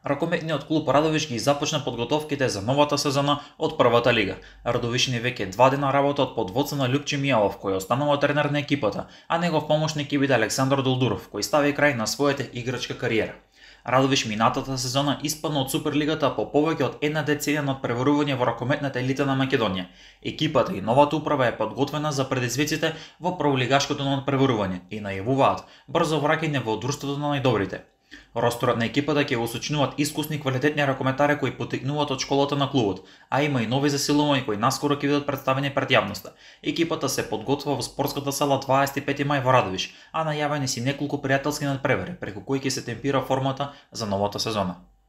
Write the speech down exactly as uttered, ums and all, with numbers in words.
Ракометниот клуб Радовиш ги започна подготовките за новата сезона од првата лига. Радовишни веќе два дена работат под водство на Љупче Мијалов, кој останува тренер на екипата, а негов помошник ќе биде Александар Долдуров, кој стави крај на својата играчка кариера. Радовиш минатата сезона испадна од Суперлигата по повеќе од една деценија од преварување во ракометната елита на Македонија. Екипата и новата управа е подготвена за предизвиците во прволигашкото надпреварување и најавуваат брзо враќање во друштвото на најдобрите. Росторот на екипата ќе го сочинуваат искусни квалитетни ракометари кои потекнуваат од школата на клубот, а има и нови засилувања кои наскоро ќе бидат представени пред јавноста. Екипата се подготвува во спортската сала дваесет и пети мај во Радовиш, а најавени си неколку пријателски надпревари преку кои ќе се темпира формата за новата сезона.